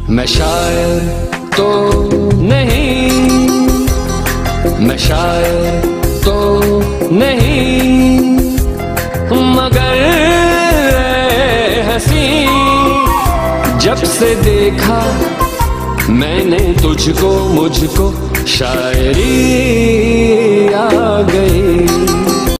मैं शायर तो नहीं, मैं शायर तो नहीं, मगर हंसी जब से देखा मैंने तुझको, मुझको शायरी आ गई।